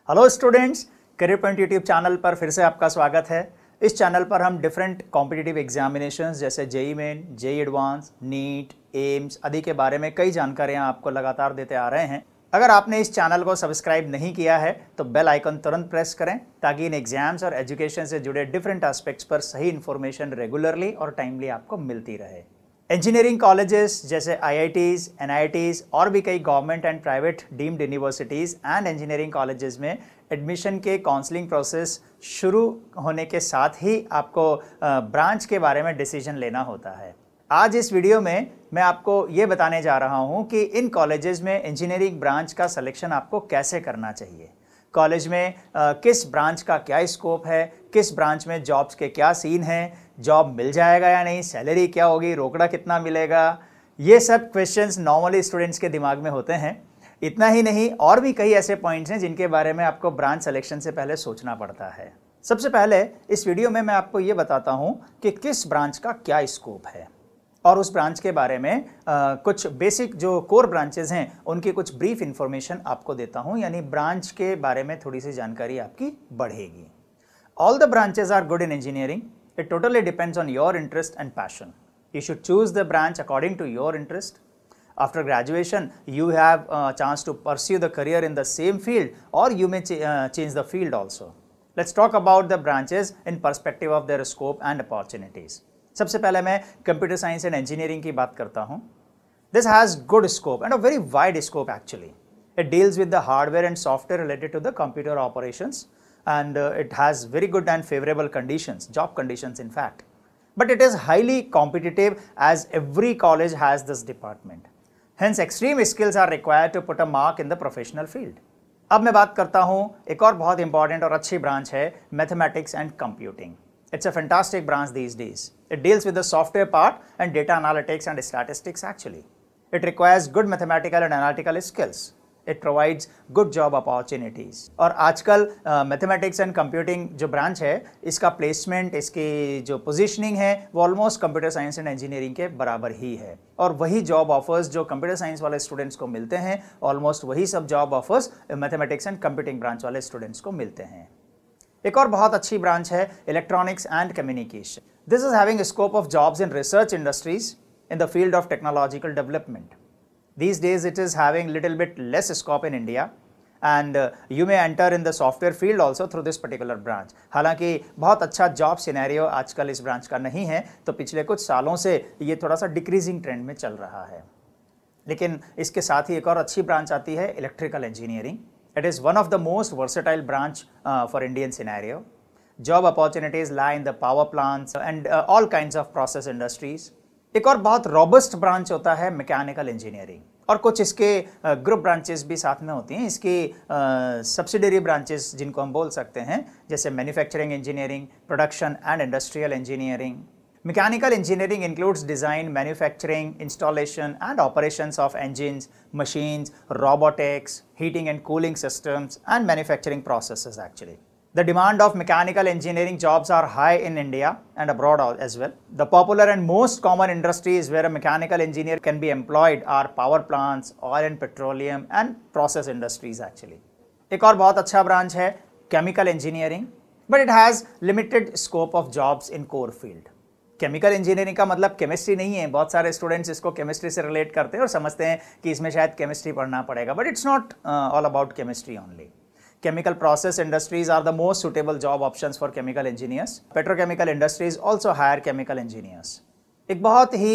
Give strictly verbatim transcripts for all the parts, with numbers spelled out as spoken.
Hello students, Career point YouTube channel पर फिर से आपका स्वागत है। इस चैनल पर हम डिफरेंट कॉम्पिटिटिव एग्जामिनेशंस जैसे JEE Main, JEE Advance, NEET, AIIMS आदि के बारे में कई जानकारियां आपको लगातार देते आ रहे हैं। अगर आपने इस चैनल को सब्सक्राइब नहीं किया है तो बेल आइकन तुरंत प्रेस करें ताकि इन एग्जाम्स और एजुकेशन से जुड़े डिफरेंट एस्पेक्ट्स पर सही इन्फॉर्मेशन रेगुलरली और टाइमली आपको मिलती रहे। इंजीनियरिंग कॉलेजेस जैसे I I Ts, N I Ts और भी कई government and private deemed universities and engineering colleges में एडमिशन के काउंसलिंग प्रोसेस शुरू होने के साथ ही आपको ब्रांच के बारे में डिसीजन लेना होता है। आज इस वीडियो में मैं आपको ये बताने जा रहा हूँ कि इन कॉलेजेस में इंजीनियरिंग ब्रांच का सिलेक्शन आपको कैसे करना चाहिए, कॉलेज में आ, किस ब्रांच का क्या स्कोप है, किस ब्रांच में जॉब्स के क्या सीन हैं, जॉब मिल जाएगा या नहीं, सैलरी क्या होगी, रोकड़ा कितना मिलेगा, ये सब क्वेश्चंस नॉर्मली स्टूडेंट्स के दिमाग में होते हैं। इतना ही नहीं, और भी कई ऐसे पॉइंट्स हैं जिनके बारे में आपको ब्रांच सिलेक्शन से पहले सोचना पड़ता है। सबसे पहले इस वीडियो में मैं आपको ये बताता हूँ कि किस ब्रांच का क्या स्कोप है और उस ब्रांच के बारे में आ, कुछ बेसिक जो कोर ब्रांचेस हैं उनकी कुछ ब्रीफ इंफॉर्मेशन आपको देता हूं, यानी ब्रांच के बारे में थोड़ी सी जानकारी आपकी बढ़ेगी। All the branches are good in engineering. It totally depends on your interest and passion. You should choose the branch according to your interest. After graduation, you have a chance to pursue the career in the same field, or you may ch uh, change the field also. Let's talk about the branches in perspective of their scope and opportunities. सबसे पहले मैं computer science and engineering की बात करता हूँ। This has good scope and a very wide scope actually. It deals with the hardware and software related to the computer operations, and uh, it has very good and favorable conditions, job conditions in fact. But it is highly competitive as every college has this department. Hence, extreme skills are required to put a mark in the professional field. अब मैं बात करता हूँ एक और बहुत important और अच्छी ब्रांच है mathematics and computing. It's a fantastic branch these days. It deals with the software part and data analytics and statistics actually. It requires good mathematical and analytical skills. It provides good job opportunities. और आजकल mathematics and computing जो branch है इसका placement, इसकी जो positioning है वो almost computer science and engineering के बराबर ही है, और वही जॉब ऑफर्स जो कंप्यूटर साइंस वाले स्टूडेंट्स को मिलते हैं ऑलमोस्ट वही सब job offers mathematics and computing branch वाले स्टूडेंट्स को मिलते हैं। एक और बहुत अच्छी ब्रांच है electronics and communication. This is having scope of jobs in research industries in the field of technological development. These days it is having little bit less scope in India, and uh, you may enter in the software field also through this particular branch. हालांकि बहुत अच्छा job scenario आजकल इस branch का नहीं है, तो पिछले कुछ सालों से ये थोड़ा सा डिक्रीजिंग ट्रेंड में चल रहा है। लेकिन इसके साथ ही एक और अच्छी ब्रांच आती है electrical engineering. It is one of the most versatile branch uh, for Indian scenario. Job opportunities lie in the power plants and uh, all kinds of process industries. एक और बहुत रॉबस्ट ब्रांच होता है mechanical engineering, और कुछ इसके group branches भी साथ में होती हैं, इसकी सब्सिडरी ब्रांचेस जिनको हम बोल सकते हैं, जैसे manufacturing engineering, production and industrial engineering. Mechanical engineering includes design, manufacturing, installation and operations of engines, machines, robotics, heating and cooling systems and manufacturing processes actually. The demand of mechanical engineering jobs are high in India and abroad as well. The popular and most common industries where a mechanical engineer can be employed are power plants, oil and petroleum and process industries actually. एक और बहुत अच्छा branch है chemical engineering, but it has limited scope of jobs in core field. Chemical engineering का मतलब chemistry नहीं है। बहुत सारे स्टूडेंट्स इसको केमिस्ट्री से रिलेट करते हैं और समझते हैं कि इसमें शायद केमिस्ट्री पढ़ना पड़ेगा, but it's not all about chemistry only. Chemical process industries are the most suitable job options for chemical engineers. Petrochemical industries also hire chemical engineers. एक बहुत ही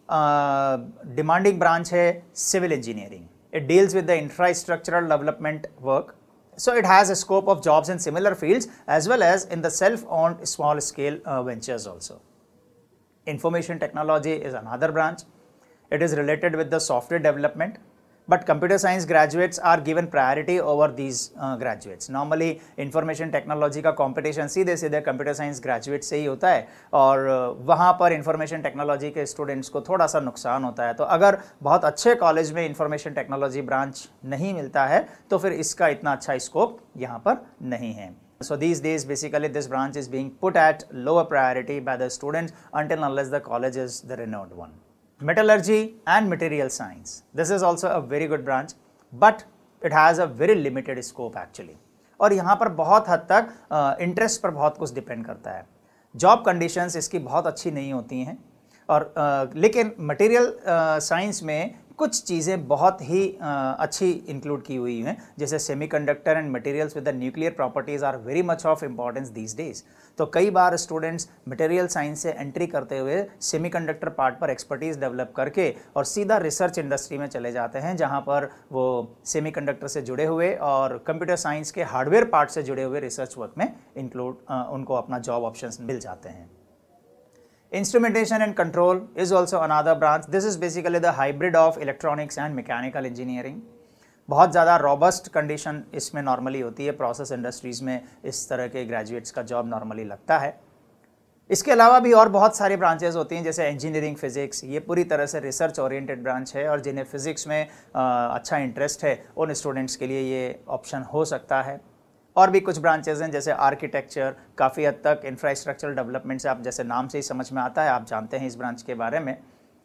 demanding branch है civil engineering. It deals with the infrastructural development work. So it has a scope of jobs in similar fields as well as in the self-owned small scale uh, ventures also. Information technology is another branch. It is related with the software development. But computer science graduates are given priority over these uh, graduates. Normally information technology का competition सीधे सीधे computer science graduates से ही होता है, और uh, वहाँ पर information technology के students को थोड़ा सा नुकसान होता है. तो अगर बहुत अच्छे कॉलेज में information technology branch नहीं मिलता है तो फिर इसका इतना अच्छा स्कोप यहाँ पर नहीं है. So these days basically this branch is being put at lower priority by the students until unless the college is the renowned one. Metallurgy and material science. This is also a very good branch, but it has a very limited scope actually. और यहाँ पर बहुत हद तक interest पर बहुत कुछ depend करता है। जॉब कंडीशंस इसकी बहुत अच्छी नहीं होती हैं और आ, लेकिन मटेरियल साइंस में कुछ चीज़ें बहुत ही आ, अच्छी इंक्लूड की हुई हैं, जैसे semiconductor and materials with the nuclear properties are very much of importance these days. तो कई बार स्टूडेंट्स मटेरियल साइंस से एंट्री करते हुए सेमीकंडक्टर पार्ट पर एक्सपर्टीज़ डेवलप करके और सीधा रिसर्च इंडस्ट्री में चले जाते हैं, जहां पर वो सेमीकंडक्टर से जुड़े हुए और कंप्यूटर साइंस के हार्डवेयर पार्ट से जुड़े हुए रिसर्च वर्क में इंक्लूड उनको अपना जॉब ऑप्शंस मिल जाते हैं। Instrumentation and control is also another branch. This is basically the hybrid of electronics and mechanical engineering. बहुत ज़्यादा रॉबस्ट कंडीशन इसमें नॉर्मली होती है, प्रोसेस इंडस्ट्रीज़ में इस तरह के ग्रेजुएट्स का जॉब नॉर्मली लगता है। इसके अलावा भी और बहुत सारी ब्रांचेस होती हैं, जैसे इंजीनियरिंग फिजिक्स, ये पूरी तरह से रिसर्च ओरिएंटेड ब्रांच है और जिन्हें फिजिक्स में आ, अच्छा इंटरेस्ट है उन स्टूडेंट्स के लिए ये ऑप्शन हो सकता है। और भी कुछ ब्रांचेज हैं जैसे आर्किटेक्चर, काफ़ी हद तक इंफ्रास्ट्रक्चरल डेवलपमेंट से आप जैसे नाम से ही समझ में आता है, आप जानते हैं इस ब्रांच के बारे में।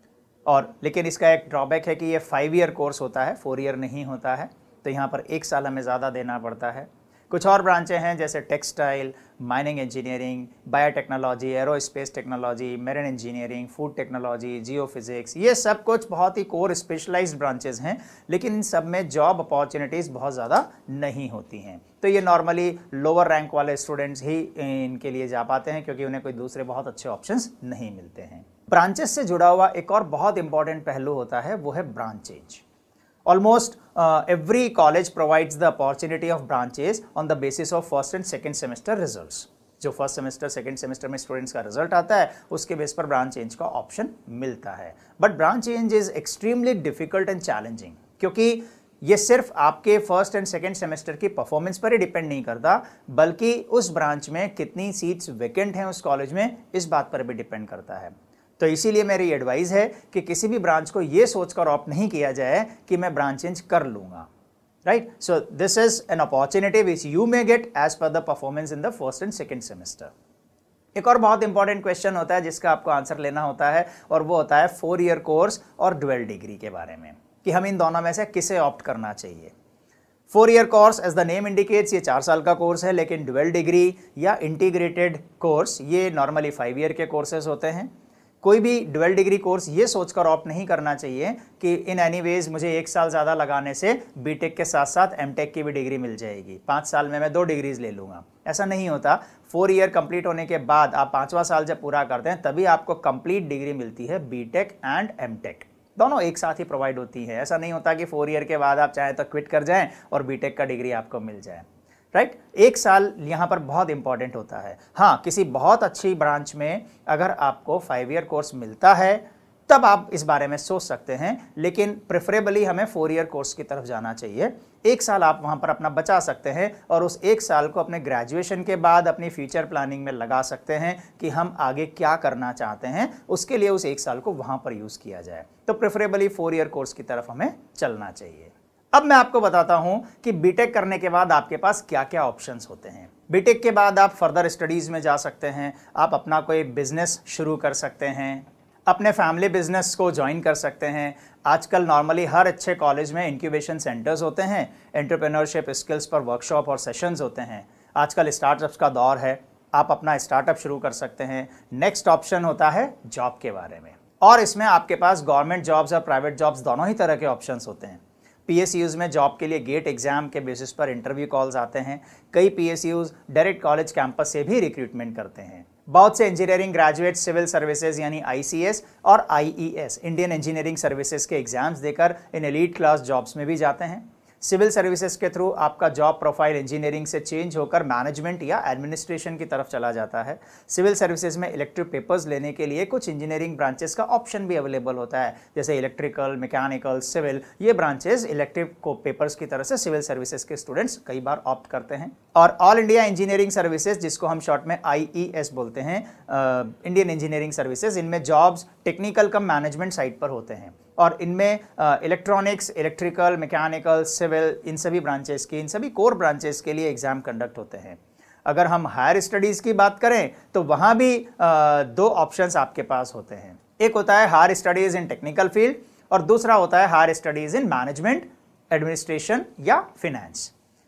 और लेकिन इसका एक ड्रॉबैक है कि ये फाइव ईयर कोर्स होता है, फोर ईयर नहीं होता है, तो यहाँ पर एक साल हमें ज़्यादा देना पड़ता है। कुछ और ब्रांचें हैं जैसे textile, mining engineering, biotechnology, aerospace technology, marine engineering, food technology, geophysics, ये सब कुछ बहुत ही कोर स्पेशलाइज्ड ब्रांचेज हैं, लेकिन इन सब में जॉब अपॉर्चुनिटीज़ बहुत ज़्यादा नहीं होती हैं। तो ये नॉर्मली लोअर रैंक वाले स्टूडेंट्स ही इनके लिए जा पाते हैं, क्योंकि उन्हें कोई दूसरे बहुत अच्छे ऑप्शंस नहीं मिलते हैं। ब्रांचेस से जुड़ा हुआ एक और बहुत इंपॉर्टेंट पहलू होता है, वो है branches. Almost uh, every college provides the opportunity of branches on the basis of first and second semester results. जो फर्स्ट सेमेस्टर सेकेंड सेमेस्टर में स्टूडेंट्स का रिजल्ट आता है उसके बेस पर ब्रांच चेंज का ऑप्शन मिलता है। But branch change is extremely difficult and challenging, क्योंकि ये सिर्फ आपके फर्स्ट एंड सेकेंड सेमेस्टर की परफॉर्मेंस पर ही डिपेंड नहीं करता, बल्कि उस ब्रांच में कितनी सीट्स वैकेंट हैं उस कॉलेज में, इस बात पर भी डिपेंड करता है। तो इसीलिए मेरी एडवाइस है कि किसी भी ब्रांच को ये सोचकर ऑप्ट नहीं किया जाए कि मैं ब्रांच चेंज कर लूंगा, right. So this is an opportunity which you may get as per the performance in the first and second semester. एक और बहुत इंपॉर्टेंट क्वेश्चन होता है जिसका आपको आंसर लेना होता है, और वो होता है फोर ईयर कोर्स और डुअल डिग्री के बारे में, कि हम इन दोनों में से किसे ऑप्ट करना चाहिए। Four year course as the name indicates ये चार साल का कोर्स है, लेकिन डुअल डिग्री या इंटीग्रेटेड कोर्स ये नॉर्मली फाइव ईयर के कोर्सेज होते हैं। कोई भी डुअल डिग्री कोर्स ये सोचकर ऑप्ट नहीं करना चाहिए कि इन एनी वेज मुझे एक साल ज़्यादा लगाने से बीटेक के साथ साथ एमटेक की भी डिग्री मिल जाएगी, पाँच साल में मैं दो डिग्रीज ले लूँगा। ऐसा नहीं होता। फोर ईयर कंप्लीट होने के बाद आप पाँचवा साल जब पूरा करते हैं तभी आपको कंप्लीट डिग्री मिलती है। बीटेक एंड एमटेक दोनों एक साथ ही प्रोवाइड होती है। ऐसा नहीं होता कि फोर ईयर के बाद आप चाहें तो क्विट कर जाएं और बीटेक का डिग्री आपको मिल जाए, राइट right? एक साल यहाँ पर बहुत इंपॉर्टेंट होता है। हाँ, किसी बहुत अच्छी ब्रांच में अगर आपको फाइव ईयर कोर्स मिलता है तब आप इस बारे में सोच सकते हैं, लेकिन प्रेफरेबली हमें फोर ईयर कोर्स की तरफ जाना चाहिए। एक साल आप वहाँ पर अपना बचा सकते हैं और उस एक साल को अपने ग्रेजुएशन के बाद अपनी फ्यूचर प्लानिंग में लगा सकते हैं कि हम आगे क्या करना चाहते हैं, उसके लिए उस एक साल को वहाँ पर यूज़ किया जाए। तो प्रेफरेबली फोर ईयर कोर्स की तरफ हमें चलना चाहिए। अब मैं आपको बताता हूं कि बीटेक करने के बाद आपके पास क्या क्या ऑप्शंस होते हैं। बीटेक के बाद आप फर्दर स्टडीज़ में जा सकते हैं, आप अपना कोई बिजनेस शुरू कर सकते हैं, अपने फैमिली बिजनेस को ज्वाइन कर सकते हैं। आजकल नॉर्मली हर अच्छे कॉलेज में इंक्यूबेशन सेंटर्स होते हैं, एंटरप्रेन्योरशिप स्किल्स पर वर्कशॉप और सेशंस होते हैं। आजकल स्टार्टअप्स का दौर है, आप अपना स्टार्टअप शुरू कर सकते हैं। नेक्स्ट ऑप्शन होता है जॉब के बारे में, और इसमें आपके पास गवर्नमेंट जॉब्स और प्राइवेट जॉब्स दोनों ही तरह के ऑप्शंस होते हैं। पीएसयूज़ में जॉब के लिए गेट एग्जाम के बेसिस पर इंटरव्यू कॉल्स आते हैं। कई पीएसयूज़ डायरेक्ट कॉलेज कैंपस से भी रिक्रूटमेंट करते हैं। बहुत से इंजीनियरिंग ग्रेजुएट सिविल सर्विसेज यानी आईसीएस और आईईएस इंडियन इंजीनियरिंग सर्विसेज के एग्जाम्स देकर इन एलीट क्लास जॉब्स में भी जाते हैं। सिविल सर्विसेज के थ्रू आपका जॉब प्रोफाइल इंजीनियरिंग से चेंज होकर मैनेजमेंट या एडमिनिस्ट्रेशन की तरफ चला जाता है। सिविल सर्विसेज में इलेक्टिव पेपर्स लेने के लिए कुछ इंजीनियरिंग ब्रांचेस का ऑप्शन भी अवेलेबल होता है, जैसे इलेक्ट्रिकल, मैकेनिकल, सिविल। ये ब्रांचेस इलेक्टिव को पेपर्स की तरह से सिविल सर्विसेज के स्टूडेंट्स कई बार ऑप्ट करते हैं। और ऑल इंडिया इंजीनियरिंग सर्विसेज, जिसको हम शॉर्ट में आईईएस बोलते हैं, इंडियन इंजीनियरिंग सर्विसेज, इनमें jobs technical cum management side पर होते हैं और इनमें इलेक्ट्रॉनिक्स, इलेक्ट्रिकल, मैकेनिकल, सिविल, इन सभी ब्रांचेस की, इन सभी कोर ब्रांचेस के लिए एग्जाम कंडक्ट होते हैं। अगर हम हायर स्टडीज़ की बात करें तो वहाँ भी आ, दो ऑप्शंस आपके पास होते हैं। एक होता है higher studies in technical field और दूसरा होता है higher studies in management, administration या फिनेंस।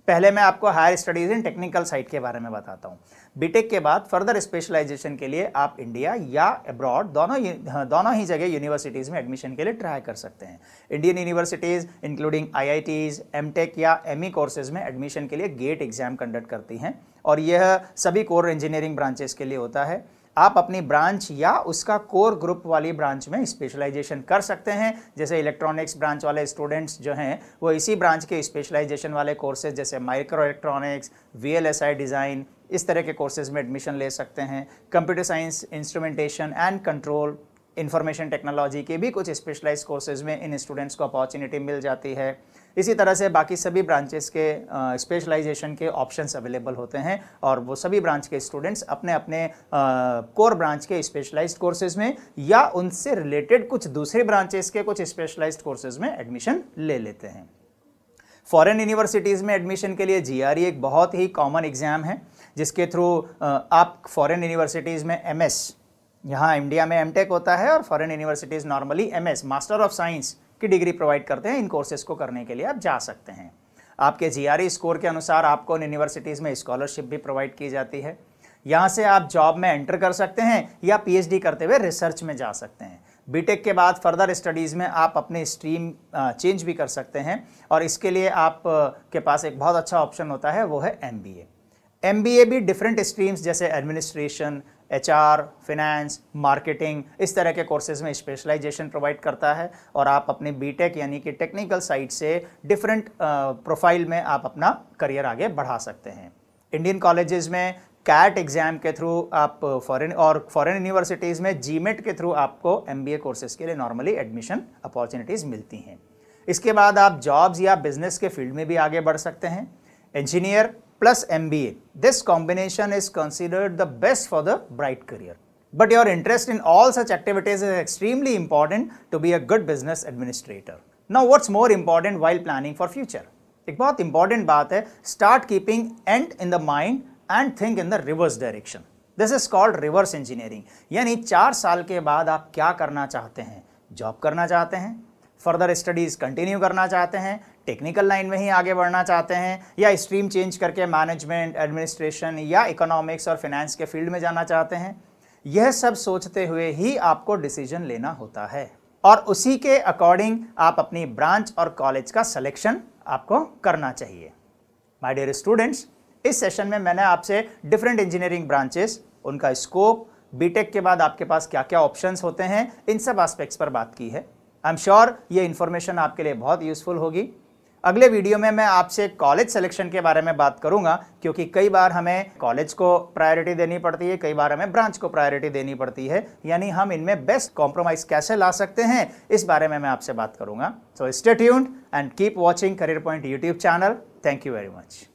पहले मैं आपको higher studies in technical side के बारे में बताता हूँ। बीटेक के बाद फर्दर स्पेशलाइजेशन के लिए आप इंडिया या अब्रॉड दोनों दोनों ही जगह यूनिवर्सिटीज़ में एडमिशन के लिए ट्राई कर सकते हैं। Indian universities including IITs, MTech या एमई कोर्सेज में एडमिशन के लिए गेट एग्जाम कंडक्ट करती हैं और यह सभी कोर इंजीनियरिंग ब्रांचेस के लिए होता है। आप अपनी ब्रांच या उसका कोर ग्रुप वाली ब्रांच में स्पेशलाइजेशन कर सकते हैं। जैसे इलेक्ट्रॉनिक्स ब्रांच वाले स्टूडेंट्स जो हैं वो इसी ब्रांच के स्पेशलाइजेशन वाले कोर्सेज जैसे माइक्रो इलेक्ट्रॉनिक्स, वीएलएसआई डिज़ाइन, इस तरह के कोर्सेज में एडमिशन ले सकते हैं। Computer science, instrumentation and control, information technology के भी कुछ स्पेशलाइज्ड कोर्सेज में इन स्टूडेंट्स को अपॉर्चुनिटी मिल जाती है। इसी तरह से बाकी सभी ब्रांचेस के स्पेशलाइजेशन के ऑप्शंस अवेलेबल होते हैं और वो सभी ब्रांच के स्टूडेंट्स अपने अपने कोर ब्रांच के स्पेशलाइज्ड कोर्सेज में या उनसे रिलेटेड कुछ दूसरे ब्रांचेस के कुछ स्पेशलाइज्ड कोर्सेज में एडमिशन ले लेते हैं। फॉरेन यूनिवर्सिटीज़ में एडमिशन के लिए जीआरई एक बहुत ही कॉमन एग्ज़ाम है जिसके थ्रू आप फॉरेन यूनिवर्सिटीज़ में एमएस, यहाँ इंडिया में एमटेक होता है और foreign universities normally MS, master of science की डिग्री प्रोवाइड करते हैं। इन कोर्सेज को करने के लिए आप जा सकते हैं। आपके जीआरई स्कोर के अनुसार आपको यूनिवर्सिटीज़ में स्कॉलरशिप भी प्रोवाइड की जाती है। यहाँ से आप जॉब में एंटर कर सकते हैं या पीएचडी करते हुए रिसर्च में जा सकते हैं। बीटेक के बाद फर्दर स्टडीज़ में आप अपने स्ट्रीम चेंज भी कर सकते हैं और इसके लिए आप के पास एक बहुत अच्छा ऑप्शन होता है, वो है एमबीए। एमबीए भी डिफरेंट स्ट्रीम्स जैसे एडमिनिस्ट्रेशन, एचआर, फिनेंस, मार्केटिंग, इस तरह के कोर्सेज में स्पेशलाइजेशन प्रोवाइड करता है और आप अपने बीटेक यानी कि टेक्निकल साइड से डिफरेंट प्रोफाइल में आप अपना करियर आगे बढ़ा सकते हैं। इंडियन कॉलेजेस में कैट एग्जाम के थ्रू आप फॉरेन और फॉरेन यूनिवर्सिटीज़ में जीमेट के थ्रू आपको एमबीए कोर्सेज के लिए नॉर्मली एडमिशन अपॉर्चुनिटीज़ मिलती हैं। इसके बाद आप जॉब्स या बिजनेस के फील्ड में भी आगे बढ़ सकते हैं। Engineer plus M B A. This combination is considered the best for the bright career. But your interest in all such activities is extremely important to be a good business administrator. Now, what's more important while planning for future? एक बहुत important बात है, start keeping end in the mind and think in the reverse direction. This is called reverse engineering. यानी चार साल के बाद आप क्या करना चाहते हैं? जॉब करना चाहते हैं, फर्दर स्टडीज़ कंटिन्यू करना चाहते हैं, टेक्निकल लाइन में ही आगे बढ़ना चाहते हैं या स्ट्रीम चेंज करके मैनेजमेंट, एडमिनिस्ट्रेशन या इकोनॉमिक्स और फिनेंस के फील्ड में जाना चाहते हैं। यह सब सोचते हुए ही आपको डिसीजन लेना होता है और उसी के अकॉर्डिंग आप अपनी ब्रांच और कॉलेज का सिलेक्शन आपको करना चाहिए। माय डियर स्टूडेंट्स, इस सेशन में मैंने आपसे डिफरेंट इंजीनियरिंग ब्रांचेस, उनका स्कोप, बीटेक के बाद आपके पास क्या क्या ऑप्शंस होते हैं, इन सब एस्पेक्ट्स पर बात की है। आई एम श्योर ये इन्फॉर्मेशन आपके लिए बहुत यूजफुल होगी। अगले वीडियो में मैं आपसे कॉलेज सिलेक्शन के बारे में बात करूंगा क्योंकि कई बार हमें कॉलेज को प्रायोरिटी देनी पड़ती है, कई बार हमें ब्रांच को प्रायोरिटी देनी पड़ती है, यानी हम इनमें बेस्ट कॉम्प्रोमाइज कैसे ला सकते हैं, इस बारे में मैं आपसे बात करूंगा। So stay tuned and keep watching career point YouTube channel. Thank you very much.